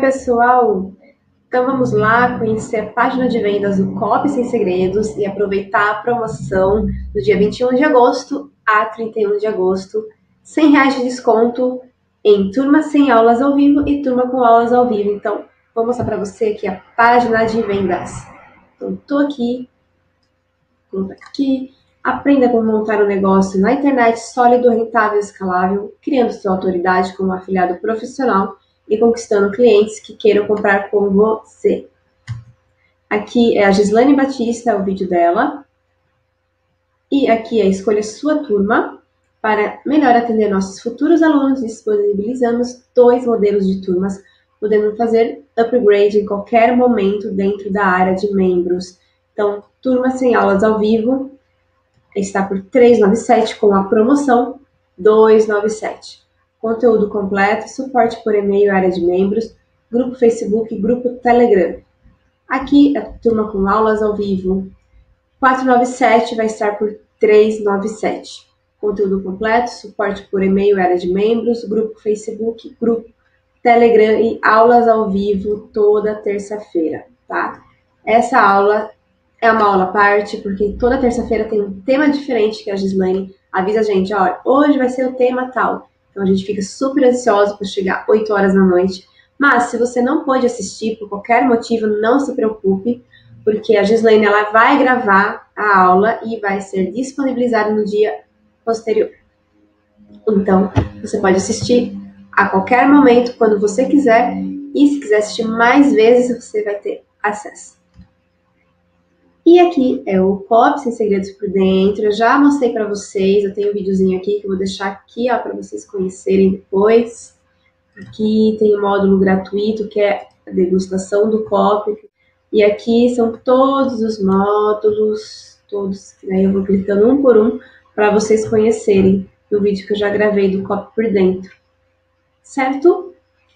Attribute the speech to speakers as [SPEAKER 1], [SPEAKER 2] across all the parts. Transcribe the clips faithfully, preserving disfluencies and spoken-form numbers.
[SPEAKER 1] pessoal! Então vamos lá conhecer a página de vendas do Copy Sem Segredos e aproveitar a promoção do dia vinte e um de agosto a trinta e um de agosto, cem reais de desconto em turma sem aulas ao vivo e turma com aulas ao vivo. Então vou mostrar para você aqui a página de vendas. Então estou aqui, vou colocar aqui, aprenda como montar um negócio na internet sólido, rentável e escalável, criando sua autoridade como afiliado profissional e conquistando clientes que queiram comprar com você. Aqui é a Gislaine Batista, é o vídeo dela. E aqui é escolha sua turma. Para melhor atender nossos futuros alunos, disponibilizamos dois modelos de turmas, podendo fazer upgrade em qualquer momento dentro da área de membros. Então, turma sem aulas ao vivo está por trezentos e noventa e sete reais com a promoção duzentos e noventa e sete reais. Conteúdo completo, suporte por e-mail, área de membros, grupo Facebook, grupo Telegram. Aqui a turma com aulas ao vivo, quatrocentos e noventa e sete reais vai estar por trezentos e noventa e sete reais. Conteúdo completo, suporte por e-mail, área de membros, grupo Facebook, grupo Telegram e aulas ao vivo toda terça-feira, tá? Essa aula é uma aula à parte, porque toda terça-feira tem um tema diferente que a Gislaine avisa a gente, olha, hoje vai ser o tema tal. Então a gente fica super ansioso para chegar oito horas da noite. Mas se você não pode assistir por qualquer motivo, não se preocupe, porque a Gislaine ela vai gravar a aula e vai ser disponibilizada no dia posterior. Então você pode assistir a qualquer momento, quando você quiser, e se quiser assistir mais vezes, você vai ter acesso. E aqui é o Copy Sem Segredos por dentro. Eu já mostrei para vocês, eu tenho um videozinho aqui que eu vou deixar aqui para vocês conhecerem depois. Aqui tem o módulo gratuito, que é a degustação do Copy. E aqui são todos os módulos, todos, que daí eu vou clicando um por um para vocês conhecerem no vídeo que eu já gravei do Copy por dentro. Certo?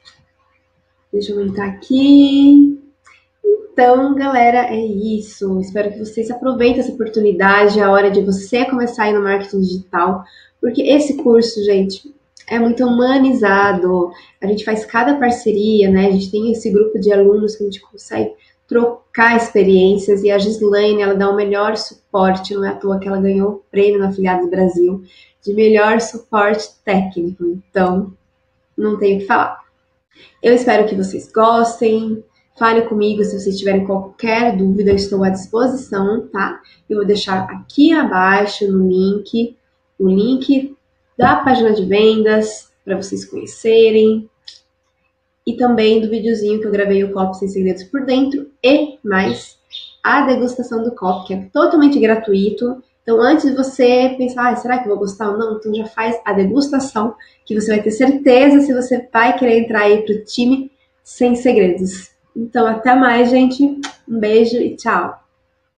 [SPEAKER 1] Deixa eu aumentar aqui. Então, galera, é isso. Espero que vocês aproveitem essa oportunidade, é a hora de você começar a ir no marketing digital, porque esse curso, gente, é muito humanizado. A gente faz cada parceria, né? A gente tem esse grupo de alunos que a gente consegue trocar experiências e a Gislaine, ela dá o melhor suporte, não é à toa que ela ganhou o prêmio na Afiliados Brasil de melhor suporte técnico. Então, não tenho o que falar. Eu espero que vocês gostem. Fale comigo se vocês tiverem qualquer dúvida, eu estou à disposição, tá? Eu vou deixar aqui abaixo no link, o link da página de vendas, para vocês conhecerem. E também do videozinho que eu gravei o Copy Sem Segredos por dentro e mais a degustação do Copy, que é totalmente gratuito. Então, antes de você pensar, ah, será que eu vou gostar ou não? Então já faz a degustação, que você vai ter certeza se você vai querer entrar aí para o time Sem Segredos. Então, até mais, gente. Um beijo e tchau!